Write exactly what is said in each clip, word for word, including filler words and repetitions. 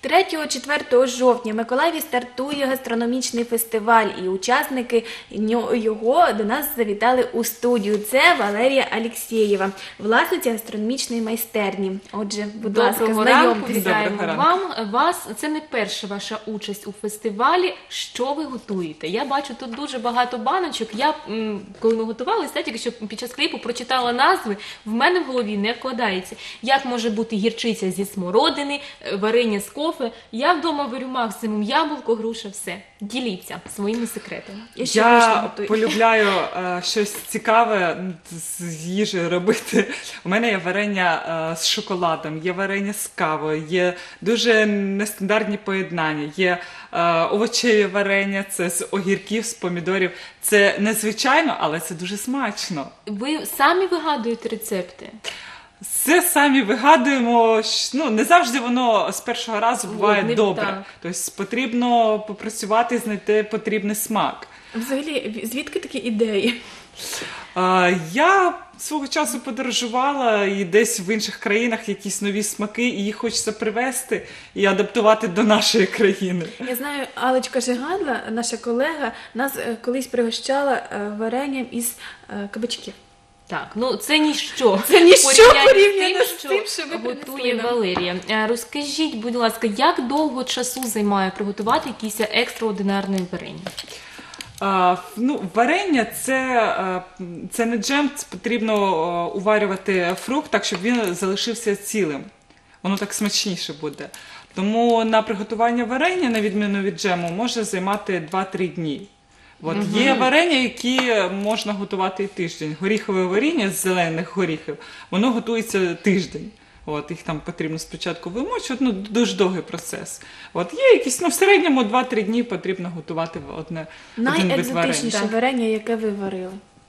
третього-четвертого жовтня в Миколаєві стартує гастрономічний фестиваль, і учасники ньо- його до нас завітали у студію. Це Валерія Алєксєєва, власниця гастрономічної майстерні. Отже, будь ласка, Доброго ранку, знайомтеся. вітаємо Доброго вам. Вас це не перша ваша участь у фестивалі. Що ви готуєте? Я бачу тут дуже багато баночок. Я м, коли ми готувалися, тільки що під час кліпу прочитала назви. В мене в голові не вкладається. Як може бути гірчиця зі смородини, е, варення з кофе? Я вдома варю максимум яблуко, груша, все. Діліться своїми секретами. І що ви ще Я готуєте? полюбляю е, щось цікаве з їжею робити. У мене є варення е, з шоколадом, є варення з кавою, є дуже нестандартні поєднання, є е, овочеві варення, це з огірків, з помідорів. Це незвичайно, але це дуже смачно. Ви самі вигадуєте рецепти? Це самі вигадуємо, щ- ну не завжди воно з першого разу буває От, не добре. так. Тобто потрібно попрацювати, знайти потрібний смак. Взагалі, звідки такі ідеї? А, Я свого часу подорожувала і десь в інших країнах якісь нові смаки, і їх хочеться привезти і адаптувати до нашої країни. Я знаю, Алечка Жигадла, наша колега, нас е, колись пригощала е, варенням із е, кабачків. Так, ну це ніщо. Це ніщо Порівняння порівняно з з тим, що ви готує принесли нам. Валерія. Е, Розкажіть, будь ласка, як довго часу займає приготувати якісь екстраординарне варення? А, ну, варення це, е, це не джем, це потрібно е, уварювати фрукт так, щоб він залишився цілим. Воно так смачніше буде. Тому на приготування варення, на відміну від джему, може займати два-три дні. От, є варення, які можна готувати і тиждень. Горіхове варіння з зелених горіхів, воно готується тиждень. От, їх там потрібно спочатку вимочувати, ну, дуже довгий процес. От, є якісь, ну, в середньому два-три дні потрібно готувати одне, один вид Найекзотичніше варення. варення, яке ви варили?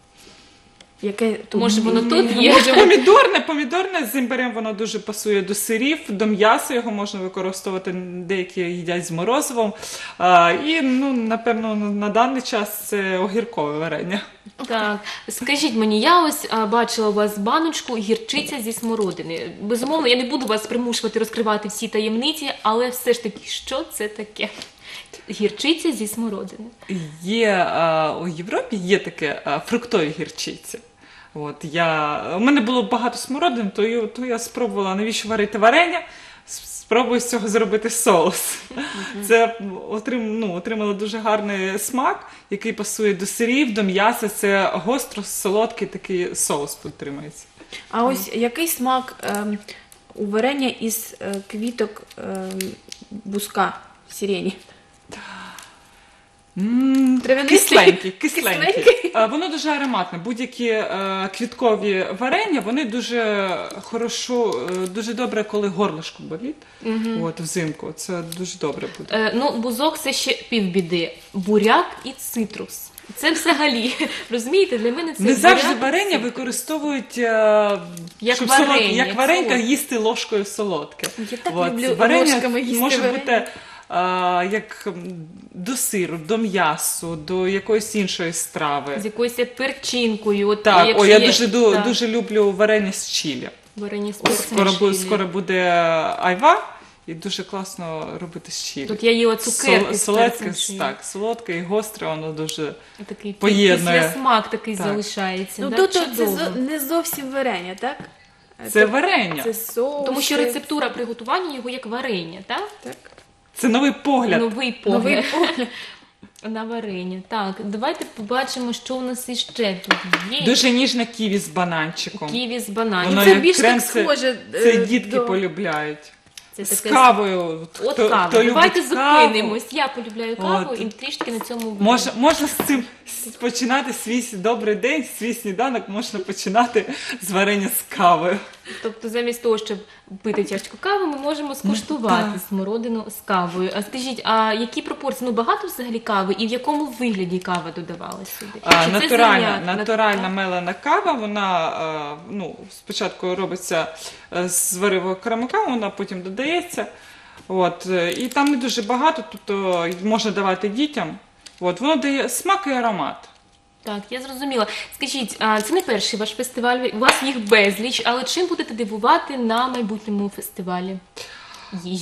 Яке тут? Може, воно тут є? Може, помідорне, помідорне з імбирем, воно дуже пасує до сирів, до м'яса його можна використовувати, деякі їдять з морозивом. А, і, ну, напевно, на даний час це огіркове варення. Так, скажіть мені, я ось а, бачила у вас баночку гірчиця зі смородини. Безумовно, я не буду вас примушувати розкривати всі таємниці, але все ж таки, що це таке? Гірчиця зі смородини. Є а, у Європі є таке а, фруктові гірчиці. От, я, у мене було багато смородин, то, я- то я спробувала, навіщо варити варення, с- спробую з цього зробити соус. Це отрим, ну, отримало дуже гарний смак, який пасує до сирів, до м'яса. Це гостро-солодкий такий соус отримається. А ось який смак ем, у варення із е, квіток ем, буска сирені? М, Травянистий? Кисленький, кисленький. Кисленький? А, Воно дуже ароматне. Будь-які е, квіткові варення, вони дуже хорошо, е, дуже добре, коли горлишко болить. От, взимку. Це дуже добре буде. Е, ну, бузок це ще півбіди. Буряк і цитрус. Це взагалі, розумієте, для мене це Не завжди буряк і варення цитрус. використовують, е, Як щоб варення, солод- як як варенька солодке. їсти ложкою солодке. Я так От, люблю варення ложками їсти може варення. бути е, як м, до сиру, до м'ясу, до якоїсь іншої страви. З якоюсь перчинкою. От, Так, якщо о, я є- дуже, ду- так, дуже люблю варення з чилі. варення з Ось перцем скоро, бу- чилі. скоро буде айва, і дуже класно робити з чилі. Тут я їла цукерки Сол- з солодке, перцем чилі. так, солодке і гостре, воно дуже Такий поєднує. післясмак такий Так. залишається. Ну, да? тобто це Чудово. зо- не зовсім варення, так? це Тобто варення. Це соус. Тому що рецептура приготування його як варення, так? Так. Це новий погляд. Новий погляд Новий погляд. на варення. Так, давайте побачимо, що у нас іще тут є. Дуже ніжне ківі з бананчиком. Ківі з бананів. Воно Це як більш крем, так це- схоже, Це е, дітки до- полюбляють. Це З таке- кавою. От хто, кава. хто Давайте любить каву, зупинимось. Я полюбляю каву От. і трішки на цьому Можна, можна з цим с- починати свій добрий день, свій сніданок можна починати з варення з кавою. Тобто замість того, щоб пити чашку кави, ми можемо скуштувати так. смородину з кавою. А скажіть, а які пропорції? Ну багато взагалі кави і в якому вигляді кава додавалась сюди? А, Чи це натуральна, зернятна? натуральна мелена кава, вона а, ну, спочатку робиться е, з варивого крамака, вона потім додається. От, е, і там не дуже багато, тобто можна давати дітям. От, воно дає смак і аромат. Так, я зрозуміла. Скажіть, а це не перший ваш фестиваль, у вас їх безліч, але чим будете дивувати на майбутньому фестивалі їжі?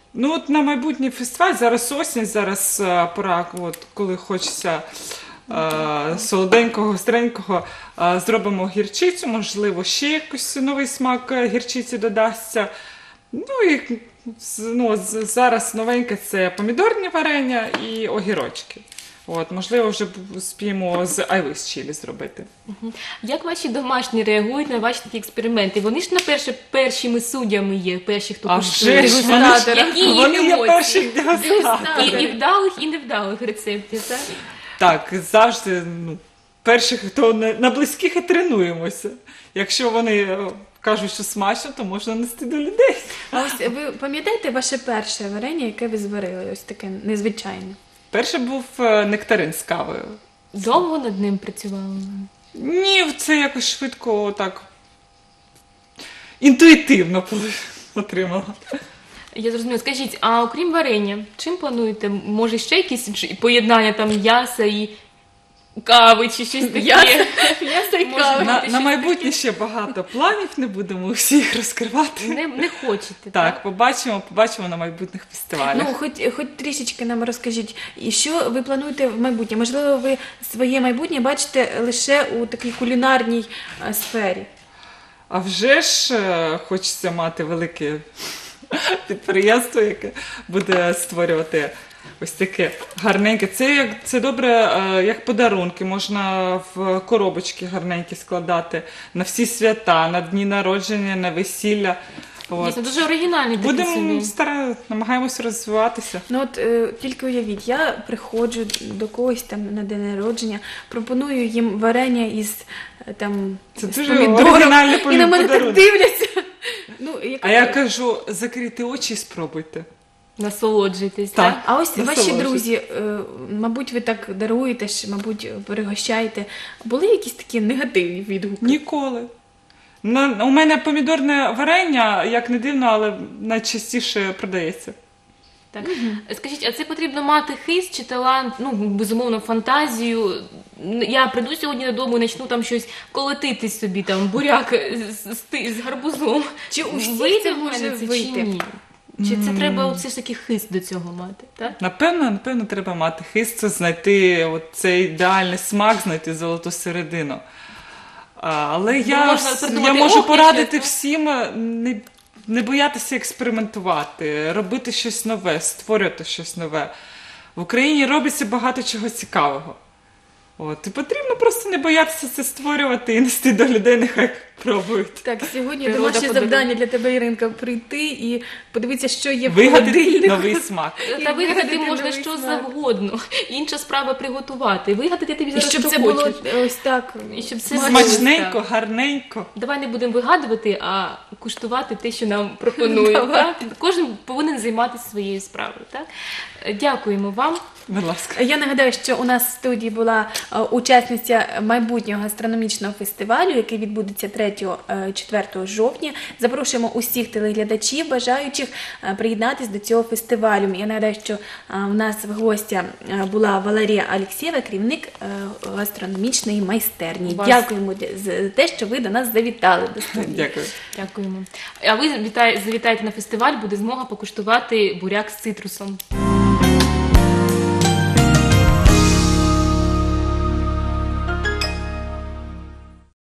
Ну от на майбутній фестиваль, зараз осінь, зараз е, пора, от, коли хочеться е, солоденького, гостренького, е, зробимо гірчицю, можливо, ще якийсь новий смак е, гірчиці додасться. Ну і з- ну, з- зараз новеньке це помідорні варення і огірочки. От, можливо, вже б- спіємо з айвис чилі зробити. Як ваші домашні реагують на ваші такі експерименти? Вони ж на перше першими суддями є, перші, хто А куштує. вже ж вони, ж- Які їх вони є емоції? перші дегустатори. І, і вдалих, і невдалих рецептів, так? Так, завжди ну, перших, хто не, на близьких і тренуємося. Якщо вони е, кажуть, що смачно, то можна нести до людей. А ось ви пам'ятаєте ваше перше варення, яке ви зварили? Ось таке незвичайне. Перший був е, нектарин з кавою. Довго над ним працювали? Ні, це якось швидко так інтуїтивно отримала. Я зрозуміла. Скажіть, а окрім варення, чим плануєте? Може ще якісь ж- поєднання там м'яса і кави чи щось таке? М'ясо і Може, кава. На, щось на майбутнє ще багато планів, не будемо всіх розкривати. Не, не хочете, Так, побачимо, побачимо на майбутніх фестивалях. Ну, хоч, хоч трішечки нам розкажіть, і що ви плануєте в майбутнє? Можливо, ви своє майбутнє бачите лише у такій кулінарній е, сфері. А вже ж е, хочеться мати велике підприємство, яке буде створювати ось таке гарненьке. Це, як, це добре, е, як подарунки, можна в коробочки гарненькі складати на всі свята, на дні народження, на весілля. От. Дійсно, дуже оригінальний такий Будемо собі. стара... намагаємося розвиватися. Ну от е, тільки уявіть, я приходжу до когось там на день народження, пропоную їм варення із е, там Це з дуже помідором, оригінальний і на мене так подарунок. дивляться. Ну, А я кажу, закрийте очі і спробуйте. Насолоджуйтесь, Так. так? А ось ваші Насолоджуйтесь. друзі, е, мабуть, ви так даруєте, ж, мабуть, пригощаєте. Були якісь такі негативні відгуки? Ніколи. На, у мене помідорне варення, як не дивно, але найчастіше продається. Так. Скажіть, а це потрібно мати хист чи талант, ну, безумовно, фантазію? Я прийду сьогодні додому і почну там щось колотити собі, там, буряк з, з, з гарбузом. Чи у всіх Вийде це в мене може це вийти? чи ні? Чи це треба все ж таки хист до цього мати, так? Напевно, напевно, треба мати хист, це знайти от цей ідеальний смак, знайти золоту середину. А, Але я, можна вс- придумати, я можу «Ох, я порадити щас, всім не, не боятися експериментувати, робити щось нове, створювати щось нове. В Україні робиться багато чого цікавого. От, і потрібно просто не боятися це створювати і нести до людей, нехай пробують. Так, сьогодні Природа домашнє подарує. завдання для тебе, Іринка, прийти і подивитися, що є в Вигадати холодильнику. новий смак. Та І вигадати вигадати можна новий що смак. завгодно. Інша справа приготувати. Вигадати тобі І зараз щоб що це було хочеш. ось так. І щоб це смачно. Смачненько, гарненько. Давай не будемо вигадувати, а куштувати те, що нам пропонують. Давай. Так? Кожен повинен займатися своєю справою. Так? Дякуємо вам. Будь ласка. Я нагадаю, що у нас в студії була е, учасниця майбутнього гастрономічного фестивалю, який відбудеться третього-четвертого жовтня. Запрошуємо усіх телеглядачів, бажаючих е, приєднатись до цього фестивалю. Я нагадаю, що е, у нас в гостя е, була Валерія Алексєєва, керівник е, гастрономічної майстерні. Вас- Дякуємо для- за те, що ви до нас завітали до студії. Дякую. Дякуємо. А ви вітай- завітайте на фестиваль, буде змога покуштувати буряк з цитрусом.